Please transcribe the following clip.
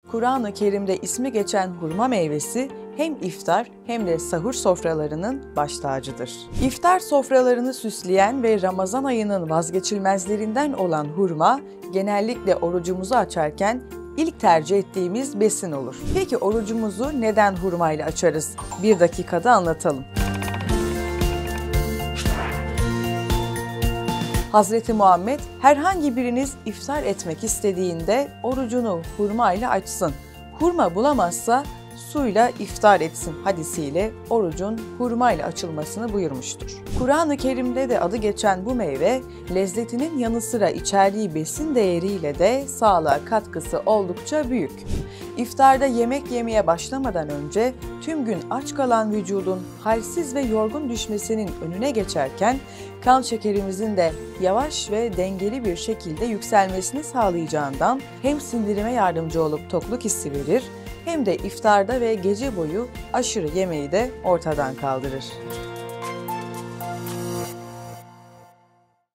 Kur'an-ı Kerim'de ismi geçen hurma meyvesi hem iftar hem de sahur sofralarının baş tacıdır. İftar sofralarını süsleyen ve Ramazan ayının vazgeçilmezlerinden olan hurma, genellikle orucumuzu açarken ilk tercih ettiğimiz besin olur. Peki orucumuzu neden hurmayla açarız? Bir dakikada anlatalım. Hazreti Muhammed, herhangi biriniz iftar etmek istediğinde orucunu hurmayla açsın. Hurma bulamazsa suyla iftar etsin hadisiyle orucun hurmayla açılmasını buyurmuştur. Kur'an-ı Kerim'de de adı geçen bu meyve, lezzetinin yanı sıra içerdiği besin değeriyle de sağlığa katkısı oldukça büyük. İftarda yemek yemeye başlamadan önce tüm gün aç kalan vücudun halsiz ve yorgun düşmesinin önüne geçerken kan şekerimizin de yavaş ve dengeli bir şekilde yükselmesini sağlayacağından hem sindirime yardımcı olup tokluk hissi verir hem de iftarda ve gece boyu aşırı yemeği de ortadan kaldırır.